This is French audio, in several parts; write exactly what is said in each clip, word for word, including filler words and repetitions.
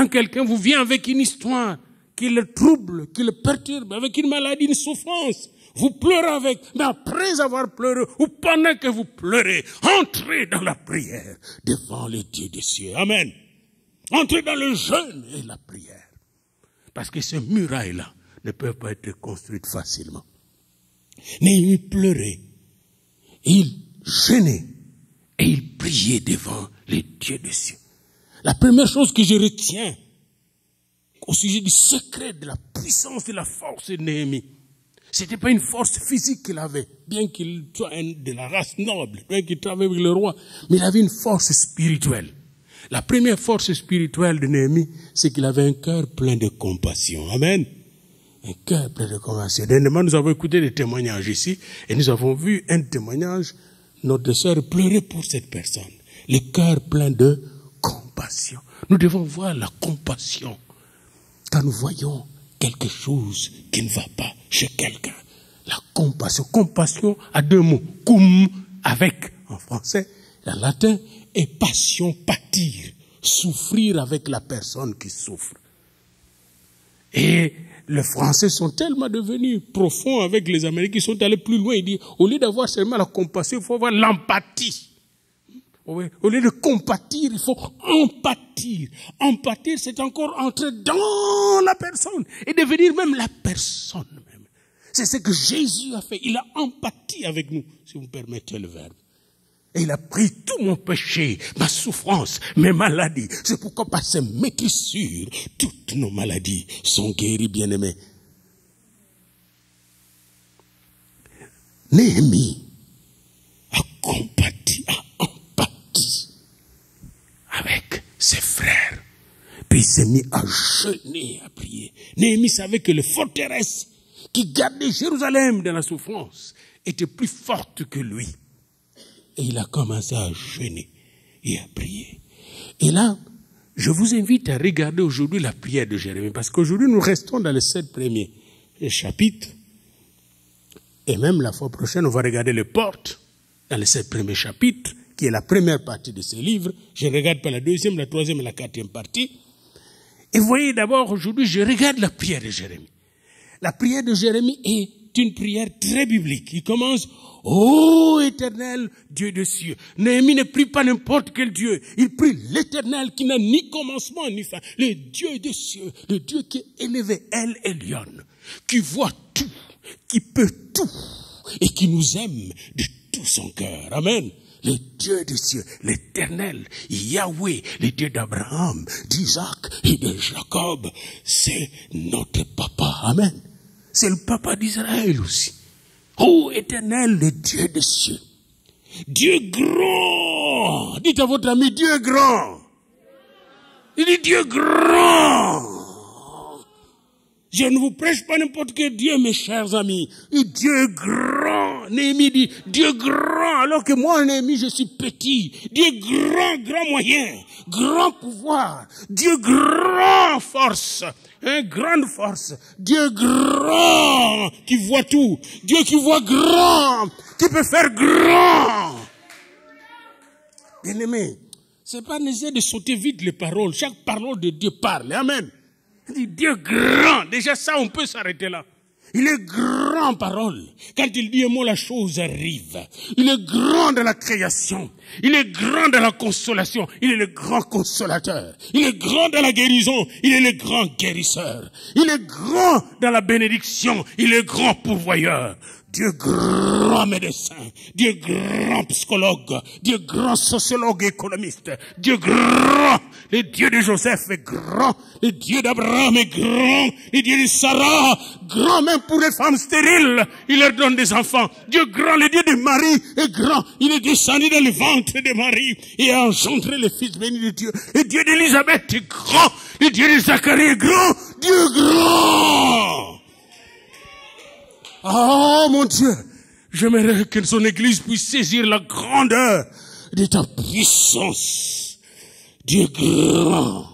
Quand quelqu'un vous vient avec une histoire qui le trouble, qui le perturbe, avec une maladie, une souffrance, vous pleurez avec, mais après avoir pleuré, ou pendant que vous pleurez, entrez dans la prière devant le Dieu des cieux. Amen. Entrez dans le jeûne et la prière. Parce que ces murailles-là ne peuvent pas être construites facilement. Mais il pleurait, il jeûnait et il priait devant le Dieu des cieux. La première chose que je retiens au sujet du secret de la puissance et de la force de Néhémie, ce n'était pas une force physique qu'il avait, bien qu'il soit de la race noble, bien qu'il travaille avec le roi, mais il avait une force spirituelle. La première force spirituelle de Néhémie, c'est qu'il avait un cœur plein de compassion. Amen. Un cœur plein de compassion. Dernièrement, nous avons écouté des témoignages ici, et nous avons vu un témoignage, notre sœur pleurait pour cette personne. Le cœur plein de compassion. Nous devons voir la compassion quand nous voyons quelque chose qui ne va pas chez quelqu'un. La compassion. Compassion a deux mots. Cum, avec, en français, en latin, et passion, pâtir. Souffrir avec la personne qui souffre. Et les Français sont tellement devenus profonds avec les Américains, ils sont allés plus loin. Ils disent, au lieu d'avoir seulement la compassion, il faut avoir l'empathie. Au lieu de compatir, il faut empathir. Empathir, c'est encore entrer dans la personne et devenir même la personne même. C'est ce que Jésus a fait. Il a empathie avec nous, si vous me permettez le verbe. Et il a pris tout mon péché, ma souffrance, mes maladies. C'est pourquoi par ses maîtrissures, toutes nos maladies sont guéries, bien-aimés. Néhémie a compati, a empathie avec ses frères. Puis il s'est mis à jeûner, à prier. Néhémie savait que les forteresses qui gardaient Jérusalem dans la souffrance étaient plus fortes que lui. Et il a commencé à jeûner et à prier. Et là, je vous invite à regarder aujourd'hui la prière de Jérémie, parce qu'aujourd'hui nous restons dans les sept premiers chapitres, et même la fois prochaine on va regarder les portes dans les sept premiers chapitres, qui est la première partie de ce livre. Je ne regarde pas la deuxième, la troisième et la quatrième partie. Et vous voyez d'abord aujourd'hui, je regarde la prière de Jérémie. La prière de Jérémie est une prière très biblique. Il commence: ô éternel Dieu des cieux. Néhémie ne prie pas n'importe quel Dieu. Il prie l'éternel qui n'a ni commencement ni fin. Le Dieu des cieux, le Dieu qui est élevé, El Elyon, qui voit tout, qui peut tout et qui nous aime de tout son cœur. Amen. Le Dieu des cieux, l'éternel, Yahweh, le Dieu d'Abraham, d'Isaac et de Jacob, c'est notre papa. Amen. C'est le papa d'Israël aussi. Ô éternel, le Dieu des cieux, Dieu grand. Dites à votre ami, Dieu grand. Il dit Dieu grand. Je ne vous prêche pas n'importe quel Dieu, mes chers amis. Et Dieu grand. Néhémie dit Dieu grand, alors que moi, Néhémie, je suis petit. Dieu grand, grand moyen, grand pouvoir. Dieu grand force. Une grande force. Dieu grand, qui voit tout. Dieu qui voit grand, qui peut faire grand. Bien-aimé, c'est pas nécessaire de sauter vite les paroles. Chaque parole de Dieu parle. Amen. Il dit Dieu grand. Déjà ça, on peut s'arrêter là. Il est grand en parole. Quand il dit un mot, la chose arrive. Il est grand dans la création. Il est grand dans la consolation. Il est le grand consolateur. Il est grand dans la guérison. Il est le grand guérisseur. Il est grand dans la bénédiction. Il est grand pourvoyeur. Dieu grand médecin, Dieu grand psychologue, Dieu grand sociologue et économiste, Dieu grand, le Dieu de Joseph est grand, le Dieu d'Abraham est grand, le Dieu de Sarah, grand même pour les femmes stériles, il leur donne des enfants. Dieu grand, le Dieu de Marie est grand, il est descendu dans le ventre de Marie et a engendré le fils béni de Dieu. Le Dieu d'Élisabeth est grand, le Dieu de Zacharie est grand, Dieu grand. Oh mon Dieu, j'aimerais que son église puisse saisir la grandeur de ta puissance. Dieu grand.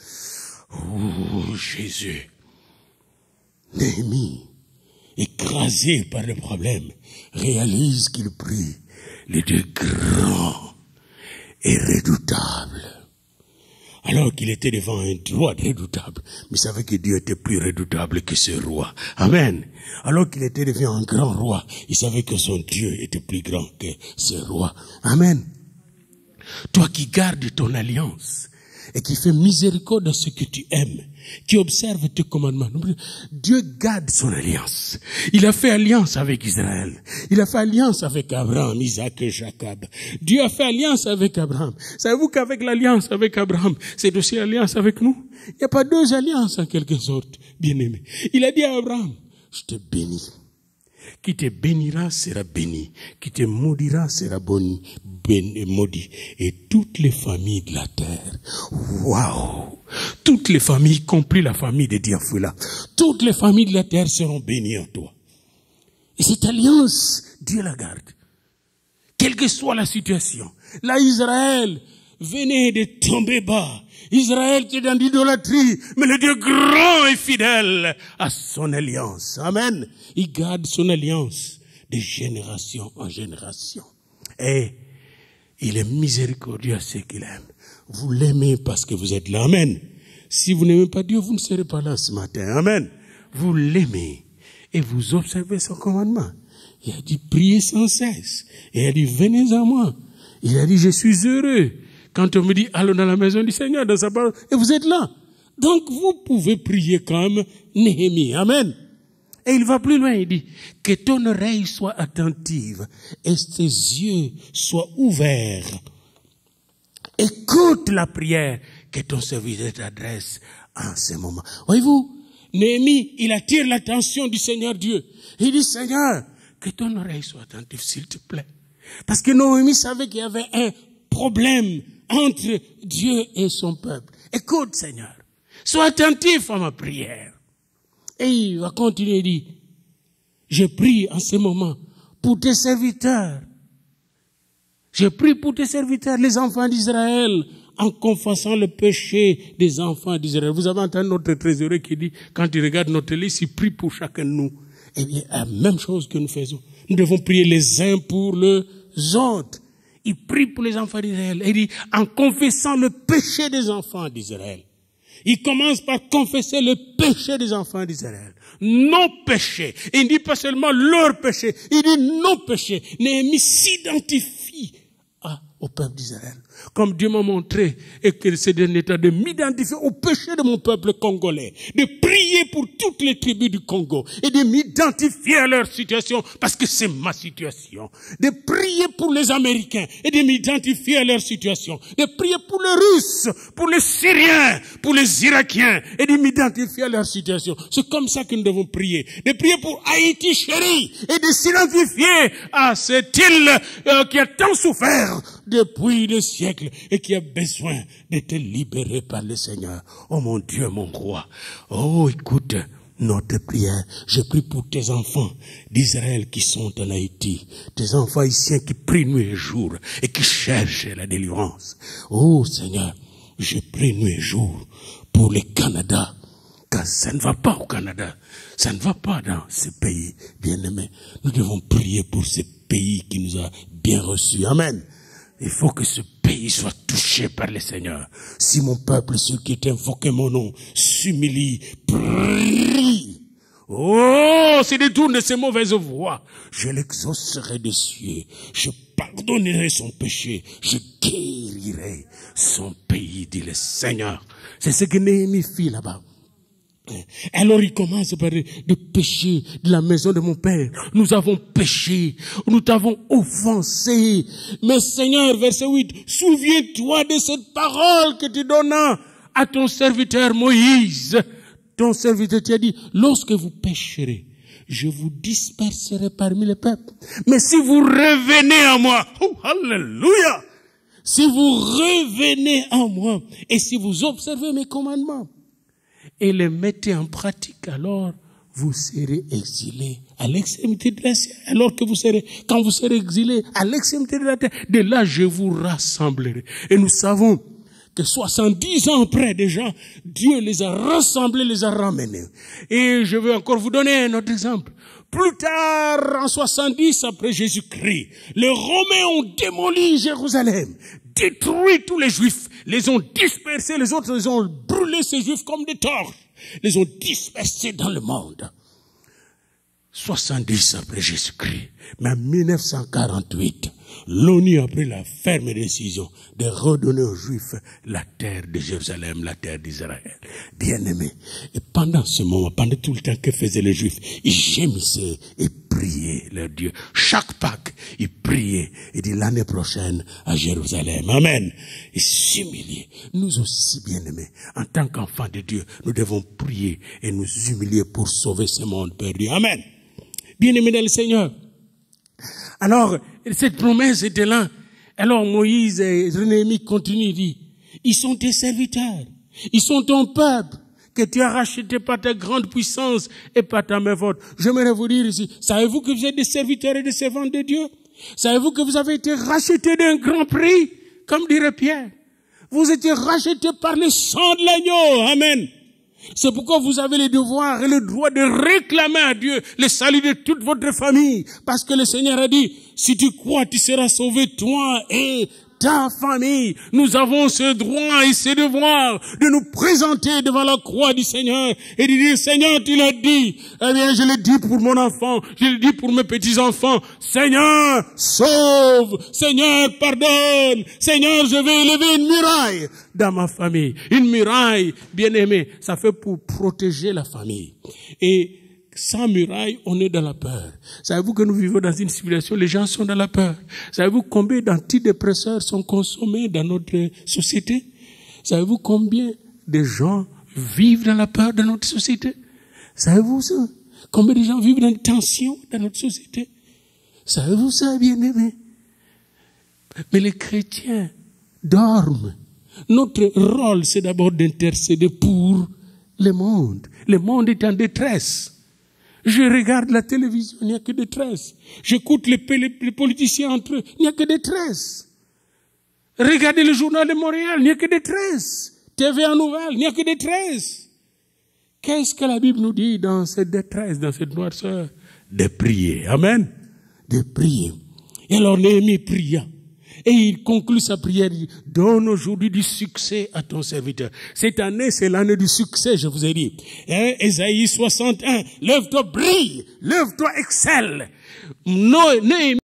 Oh Jésus. Néhémie, écrasé par le problème, réalise qu'il prie le Dieu grand et redoutable. Alors qu'il était devant un roi redoutable, mais il savait que Dieu était plus redoutable que ce roi. Amen. Alors qu'il était devant un grand roi, il savait que son Dieu était plus grand que ce roi. Amen. Toi qui gardes ton alliance et qui fais miséricorde à ceux que tu aimes, qui observe tes commandements. Dieu garde son alliance. Il a fait alliance avec Israël. Il a fait alliance avec Abraham, Isaac et Jacob. Dieu a fait alliance avec Abraham. Savez-vous qu'avec l'alliance avec Abraham, c'est aussi l'alliance avec nous? Il n'y a pas deux alliances en quelque sorte, bien-aimé. Il a dit à Abraham, je te bénis. Qui te bénira sera béni. Qui te maudira sera béni, béni, maudit. Et toutes les familles de la terre. Waouh! Toutes les familles, y compris la famille de Diafoula, toutes les familles de la terre seront bénies en toi. Et cette alliance, Dieu la garde. Quelle que soit la situation. Là, Israël venait de tomber bas. Israël qui est dans l'idolâtrie, mais le Dieu grand et fidèle à son alliance. Amen. Il garde son alliance de génération en génération. Et il est miséricordieux à ceux qu'il aime. Vous l'aimez parce que vous êtes là. Amen. Si vous n'aimez pas Dieu, vous ne serez pas là ce matin. Amen. Vous l'aimez et vous observez son commandement. Il a dit, priez sans cesse. Et il a dit, venez à moi. Il a dit, je suis heureux. Quand on me dit, allons dans la maison du Seigneur, dans sa parole, et vous êtes là. Donc, vous pouvez prier comme Néhémie. Amen. Et il va plus loin, il dit, que ton oreille soit attentive et tes yeux soient ouverts. Écoute la prière que ton serviteur t'adresse en ce moment. Voyez-vous, Néhémie, il attire l'attention du Seigneur Dieu. Il dit, Seigneur, que ton oreille soit attentive, s'il te plaît. Parce que Néhémie savait qu'il y avait un problème entre Dieu et son peuple. Écoute, Seigneur, sois attentif à ma prière. Et il va continuer, il dit, je prie en ce moment pour tes serviteurs. Je prie pour tes serviteurs, les enfants d'Israël, en confessant le péché des enfants d'Israël. Vous avez entendu notre trésorier qui dit, quand il regarde notre liste, il prie pour chacun de nous. Eh bien, la même chose que nous faisons. Nous devons prier les uns pour les autres. Il prie pour les enfants d'Israël. Il dit, en confessant le péché des enfants d'Israël. Il commence par confesser le péché des enfants d'Israël. Nos péchés. Il ne dit pas seulement leur péché. Il dit nos péchés. Néhémie s'identifie au peuple d'Israël. Comme Dieu m'a montré, et que c'est un état de m'identifier au péché de mon peuple congolais, de prier pour toutes les tribus du Congo, et de m'identifier à leur situation, parce que c'est ma situation. De prier pour les Américains, et de m'identifier à leur situation. De prier pour les Russes, pour les Syriens, pour les Irakiens, et de m'identifier à leur situation. C'est comme ça que nous devons prier. De prier pour Haïti chérie, et de s'identifier à cette île euh, qui a tant souffert depuis des siècles et qui a besoin d'être libéré par le Seigneur. Oh mon Dieu, mon roi. Oh, écoute notre prière. Je prie pour tes enfants d'Israël qui sont en Haïti. Tes enfants haïtiens qui prient nuit et jour et qui cherchent la délivrance. Oh Seigneur, je prie nuit et jour pour le Canada. Car ça ne va pas au Canada. Ça ne va pas dans ce pays, bien-aimé. Nous devons prier pour ce pays qui nous a bien reçus. Amen. Il faut que ce pays soit touché par le Seigneur. Si mon peuple, ceux qui est invoqué mon nom, s'humilie, prie. Oh, se détourne de ces mauvaises voies. Je l'exaucerai des cieux. Je pardonnerai son péché. Je guérirai son pays, dit le Seigneur. C'est ce que Néhémie fit là-bas. Alors il commence par de pécher de la maison de mon père. Nous avons péché, nous t'avons offensé. Mais Seigneur, verset huit, souviens-toi de cette parole que tu donnas à ton serviteur Moïse. Ton serviteur t'a dit, lorsque vous pécherez, je vous disperserai parmi les peuples. Mais si vous revenez à moi, oh, alléluia, si vous revenez à moi et si vous observez mes commandements, et les mettez en pratique, alors vous serez exilés à l'extrémité de la terre. Alors que vous serez, quand vous serez exilés à l'extrémité de la terre, de là je vous rassemblerai. Et nous savons que soixante-dix ans après déjà, Dieu les a rassemblés, les a ramenés. Et je vais encore vous donner un autre exemple. Plus tard, en soixante-dix après Jésus-Christ, les Romains ont démoli Jérusalem. détruit tous les Juifs, les ont dispersés, les autres les ont brûlés, ces Juifs, comme des torches, les ont dispersés dans le monde. soixante-dix après Jésus-Christ, mais en mille neuf cent quarante-huit, l'ONU a pris la ferme décision de redonner aux Juifs la terre de Jérusalem, la terre d'Israël. Bien-aimés, et pendant ce moment, pendant tout le temps que faisaient les Juifs, ils gémissaient et priaient leur Dieu. Chaque Pâques, ils priaient et dit l'année prochaine à Jérusalem. Amen. Et s'humilier. Nous aussi, bien-aimés, en tant qu'enfants de Dieu, nous devons prier et nous humilier pour sauver ce monde perdu. Amen. Bien-aimés dans le Seigneur. Alors, cette promesse était là. Alors Moïse et Néhémie continuent, dit, ils sont tes serviteurs, ils sont ton peuple, que tu as racheté par ta grande puissance et par ta main forte. J'aimerais vous dire ici, savez-vous que vous êtes des serviteurs et des servantes de Dieu? Savez-vous que vous avez été rachetés d'un grand prix, comme dirait Pierre? Vous étiez rachetés par le sang de l'agneau. Amen. C'est pourquoi vous avez le devoir et le droit de réclamer à Dieu le salut de toute votre famille. Parce que le Seigneur a dit, si tu crois, tu seras sauvé, toi et ta famille. Nous avons ce droit et ce devoir de nous présenter devant la croix du Seigneur et de dire, Seigneur, tu l'as dit. Eh bien, je le dis pour mon enfant, je le dis pour mes petits-enfants. Seigneur, sauve. Seigneur, pardonne. Seigneur, je vais élever une muraille dans ma famille. Une muraille, bien aimée, ça fait pour protéger la famille. Et sans muraille, on est dans la peur. Savez-vous que nous vivons dans une civilisation, les gens sont dans la peur. Savez-vous combien d'antidépresseurs sont consommés dans notre société? Savez-vous combien de gens vivent dans la peur dans notre société? Savez-vous ça? Combien de gens vivent dans une tension dans notre société? Savez-vous ça, bien-aimés? Mais les chrétiens dorment. Notre rôle, c'est d'abord d'intercéder pour le monde. Le monde est en détresse. Je regarde la télévision, il n'y a que détresse. J'écoute les, les, les politiciens entre eux, il n'y a que détresse. Regardez le journal de Montréal, il n'y a que détresse. T V en nouvelle, il n'y a que détresse. Qu'est-ce que la Bible nous dit dans cette détresse, dans cette noirceur? De prier. Amen. De prier. Et alors Néhémie pria. Et il conclut sa prière, il dit, donne aujourd'hui du succès à ton serviteur. Cette année, c'est l'année du succès, je vous ai dit. Hein? Ésaïe soixante et un, lève-toi, brille, lève-toi, excelle. Néhémie